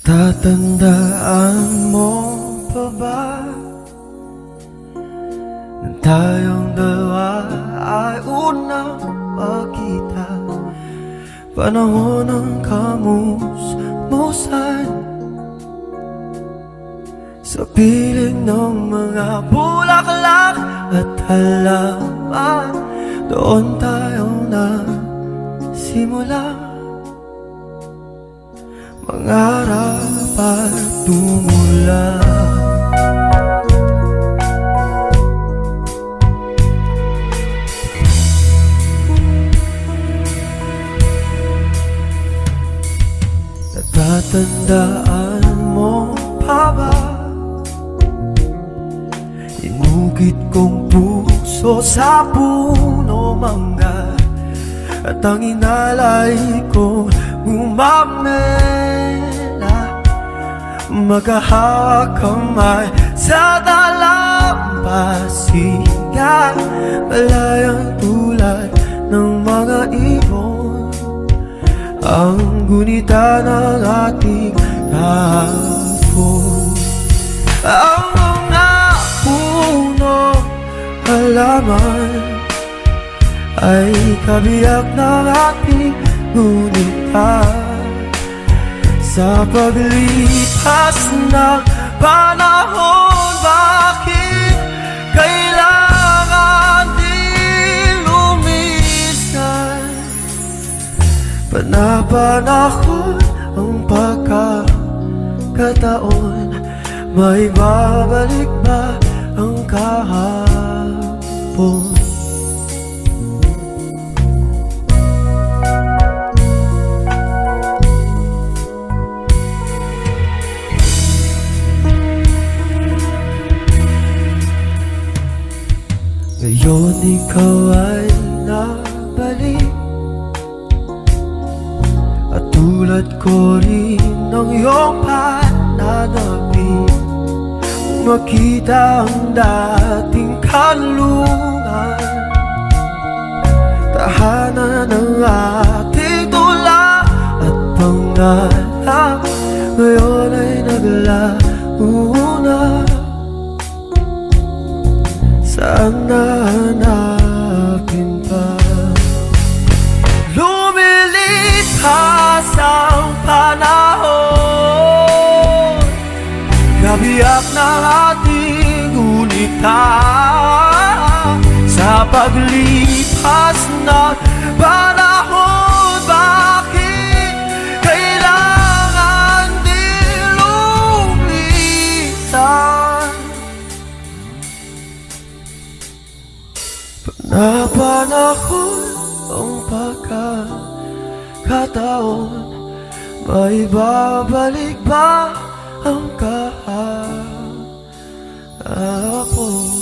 Natatandaan mo pa ba nang tayong dalawa ay unang magkita? Panahon ng kamusmusan sa piling ng mga bulaklak at halaman. Doon tayo nagsimula mangarap at tumula. Natatandaan mo pa ba inugit kong puso sa puno mangga, at ang inalay ko gumamela, magkahawak kamay sa dalampasigan, malayang tulad ng mga ibon, ang gunita ng ating kahapon. Ang mga puno halaman ay kabiyak ng ating gunita. Sa paglipas ng panahon, bakit kailangan din lumisan? Panapanahon ang pagkakataon, may babalik ba ang kahapon? Ngayon ikaw ay nabalik, at tulad ko rin ng iyong pananapin, makita ang dating kanlungan, tahanan ng ating tula at pangarap, ngayon ay naglaho na. Saan nahanapin pa? Lumilipas ang panahon, kabiyak ng ating gunita. Sa paglipas ng panahon, bakit kailangan din lumisan? Panapanahon ang pagkakataon, may babalik ba ang kahapon?